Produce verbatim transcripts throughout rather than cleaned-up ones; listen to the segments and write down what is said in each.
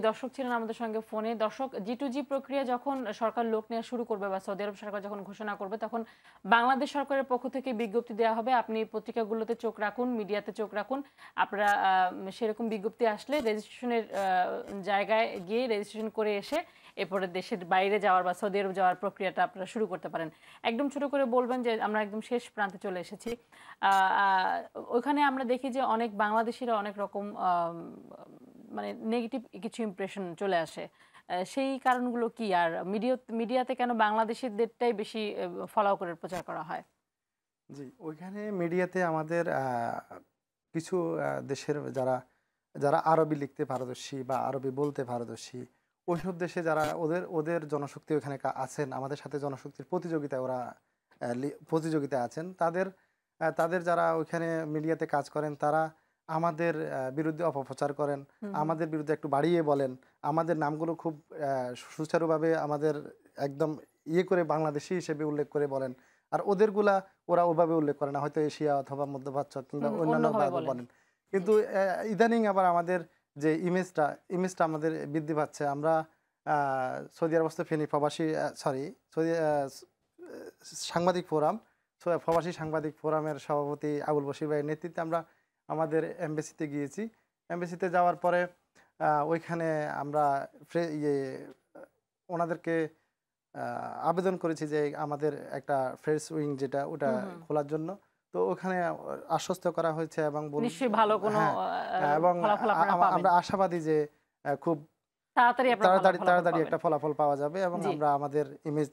দর্শক ছিলেন আমাদের সঙ্গে ফোনে। দর্শক, জি টু জি প্রক্রিয়া যখন সরকার লোক নেওয়া শুরু করবে বা সৌদি আরব সরকার যখন ঘোষণা করবে, তখন বাংলাদেশ সরকারের পক্ষ থেকে বিজ্ঞপ্তি দেওয়া হবে। আপনি পত্রিকাগুলোতে চোখ রাখুন, মিডিয়াতে চোখ রাখুন। আপনারা সেরকম বিজ্ঞপ্তি আসলে রেজিস্ট্রেশনের জায়গায় গিয়ে রেজিস্ট্রেশন করে এসে এরপরে দেশের বাইরে যাওয়ার বা সৌদি আরব যাওয়ার প্রক্রিয়াটা আপনারা শুরু করতে পারেন। একদম ছোট করে বলবেন যে আমরা একদম শেষ প্রান্তে চলে এসেছি। ওইখানে আমরা দেখি যে অনেক বাংলাদেশিরা অনেক রকম মানে নেগেটিভ কিছু ইমপ্রেশন চলে আসে। সেই কারণগুলো কি, আর মিডিয়া মিডিয়াতে কেন বাংলাদেশিদেরটাই বেশি ফলো করে প্রচার করা হয়? জি, ওইখানে মিডিয়াতে আমাদের কিছু দেশের যারা যারা আরবি লিখতে পারদর্শী বা আরবি বলতে পারদর্শী, ওইসব দেশে যারা ওদের ওদের জনশক্তি ওখানে আছেন, আমাদের সাথে জনশক্তির প্রতিযোগিতায় ওরা প্রতিযোগিতায় আছেন, তাদের তাদের যারা ওইখানে মিডিয়াতে কাজ করেন তারা আমাদের বিরুদ্ধে অপপ্রচার করেন, আমাদের বিরুদ্ধে একটু বাড়িয়ে বলেন, আমাদের নামগুলো খুব সুচারুভাবে আমাদের একদম ইয়ে করে বাংলাদেশি হিসেবে উল্লেখ করে বলেন। আর ওদেরগুলা ওরা ওভাবে উল্লেখ করে না, হয়তো এশিয়া অথবা মধ্যপ্রাচ্য কিংবা অন্যান্য বলেন। কিন্তু ইদানিং আবার আমাদের যে ইমেজটা ইমেজটা আমাদের বৃদ্ধি পাচ্ছে। আমরা সৌদি আরব ফেনী প্রবাসী সরি সৌদি সাংবাদিক ফোরাম প্রবাসী সাংবাদিক ফোরামের সভাপতি আবুল বশির ভাইয়ের নেতৃত্বে আমরা আমাদের এমবেসিতে গিয়েছি। এমবেসিতে যাওয়ার পরে ওইখানে আমরা ইয়ে ওনাদেরকে আবেদন করেছি যে আমাদের একটা ফ্রেশ উইং যেটা ওটা খোলার জন্য। তো ওখানে আশ্বস্ত করা হয়েছে এবং এবং আমরা আশাবাদী যে খুব তাড়াতাড়ি তাড়াতাড়ি একটা ফলাফল পাওয়া যাবে এবং আমরা আমাদের ইমেজ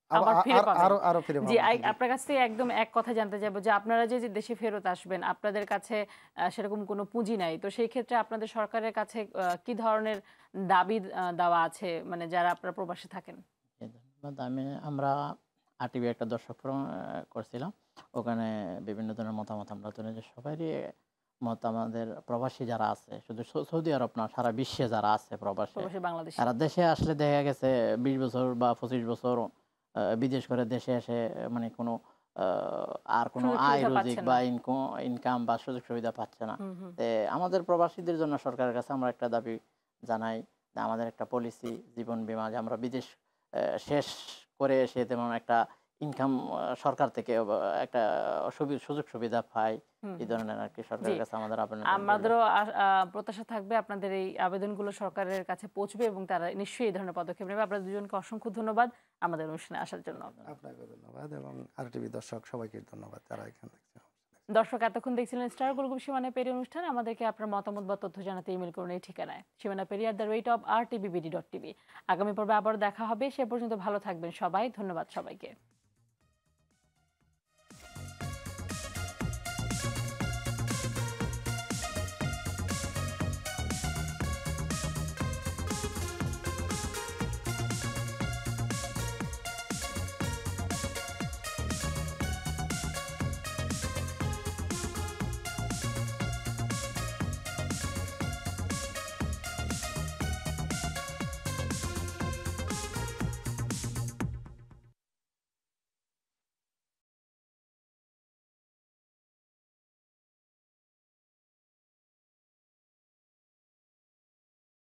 আপনার কাছ থেকে একদম এক কথা জানতে চাইবো যে আপনারা যে দেশে ফেরত আসবেন, আপনাদের কাছে সেরকম কোনো পুঁজি নাই, তো সেই ক্ষেত্রে আপনাদের সরকারের কাছে কি ধরনের দাবি দেওয়া আছে, মানে যারা আপনারা প্রবাসী থাকেন? আমি আমরা আরটিভি একটা দর্শক ফোরাম করছিলাম, ওখানে বিভিন্ন ধরনের মতামত আমরা তুলে যে সবারই মত, আমাদের প্রবাসী যারা আছে শুধু সৌদি আরব না সারা বিশ্বে যারা আছে প্রবাসী বাংলাদেশ, তারা দেশে আসলে দেখা গেছে বিশ বছর বা পঁচিশ বছর বিদেশ করে দেশে এসে মানে কোনো আর কোনো আয় রোজিক বা ইনকাম বা সুযোগ সুবিধা পাচ্ছে না। আমাদের প্রবাসীদের জন্য সরকারের কাছে আমরা একটা দাবি জানাই যে আমাদের একটা পলিসি জীবন বীমা, যে আমরা বিদেশ শেষ করে এসে তেমন একটা ইনকাম সরকার থেকে একটা সুযোগ সুবিধা পাই, এই ধরনের আর কি সরকারের কাছে আমাদের আবেদন। আমাদেরও প্রত্যাশা থাকবে আপনাদের এই আবেদনগুলো সরকারের কাছে পৌঁছবে এবং তারা নিশ্চয়ই এই ধরনের পদক্ষেপ নেবে। আপনাদের দুজনকে অসংখ্য ধন্যবাদ আমাদের অনুষ্ঠানে আসার জন্য। আপনাকে ধন্যবাদ এবং আরটিভি দর্শক সবাইকে ধন্যবাদ যারা এখানে দেখছেন। দর্শক, এতক্ষণ দেখছিলেন স্টার গল্প সীমানা পেরিয়ে অনুষ্ঠান। আমাদেরকে আপনার মতামত বা তথ্য জানাতে ইমেল করুন এই ঠিকানায় সীমানা পেরিয়ে at the rate of R TV BD dot TV. আগামী পর্বে আবার দেখা হবে, সে পর্যন্ত ভালো থাকবেন সবাই। ধন্যবাদ সবাইকে।